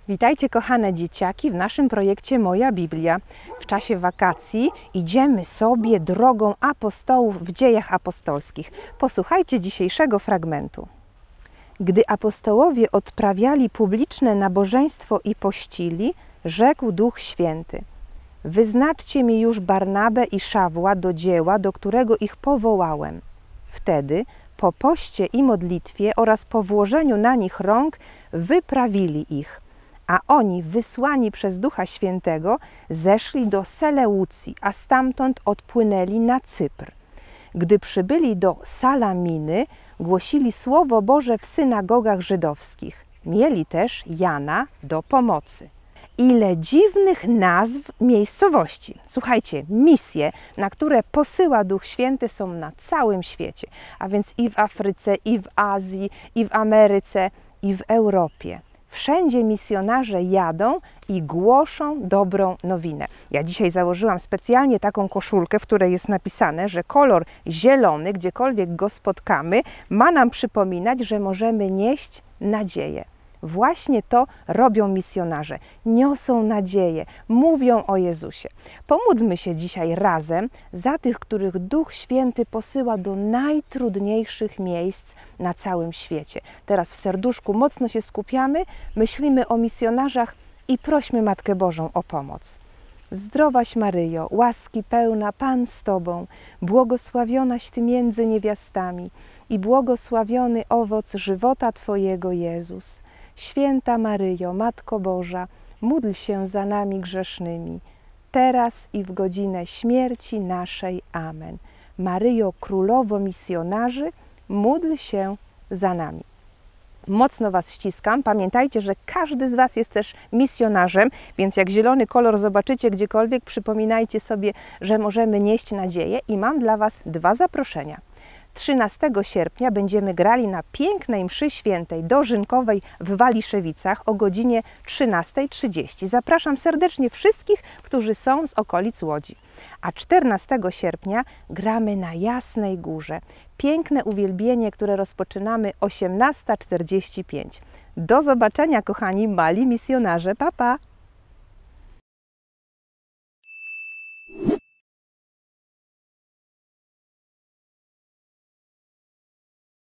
Witajcie kochane dzieciaki w naszym projekcie Moja Biblia. W czasie wakacji idziemy sobie drogą apostołów w Dziejach Apostolskich. Posłuchajcie dzisiejszego fragmentu. Gdy apostołowie odprawiali publiczne nabożeństwo i pościli, rzekł Duch Święty: wyznaczcie mi już Barnabę i Szawła do dzieła, do którego ich powołałem. Wtedy po poście i modlitwie oraz po włożeniu na nich rąk wyprawili ich. A oni, wysłani przez Ducha Świętego, zeszli do Seleucji, a stamtąd odpłynęli na Cypr. Gdy przybyli do Salaminy, głosili Słowo Boże w synagogach żydowskich. Mieli też Jana do pomocy. Ile dziwnych nazw miejscowości. Słuchajcie, misje, na które posyła Duch Święty, są na całym świecie. A więc i w Afryce, i w Azji, i w Ameryce, i w Europie. Wszędzie misjonarze jadą i głoszą dobrą nowinę. Ja dzisiaj założyłam specjalnie taką koszulkę, w której jest napisane, że kolor zielony, gdziekolwiek go spotkamy, ma nam przypominać, że możemy nieść nadzieję. Właśnie to robią misjonarze. Niosą nadzieję, mówią o Jezusie. Pomódlmy się dzisiaj razem za tych, których Duch Święty posyła do najtrudniejszych miejsc na całym świecie. Teraz w serduszku mocno się skupiamy, myślimy o misjonarzach i prośmy Matkę Bożą o pomoc. Zdrowaś Maryjo, łaski pełna, Pan z Tobą, błogosławionaś Ty między niewiastami i błogosławiony owoc żywota Twojego, Jezus. Święta Maryjo, Matko Boża, módl się za nami grzesznymi, teraz i w godzinę śmierci naszej. Amen. Maryjo, Królowo misjonarzy, módl się za nami. Mocno Was ściskam. Pamiętajcie, że każdy z Was jest też misjonarzem, więc jak zielony kolor zobaczycie gdziekolwiek, przypominajcie sobie, że możemy nieść nadzieję i mam dla Was dwa zaproszenia. 13 sierpnia będziemy grali na pięknej mszy świętej dożynkowej w Waliszewicach o godzinie 13:30. Zapraszam serdecznie wszystkich, którzy są z okolic Łodzi. A 14 sierpnia gramy na Jasnej Górze. Piękne uwielbienie, które rozpoczynamy 18:45. Do zobaczenia, kochani mali misjonarze. Pa, pa!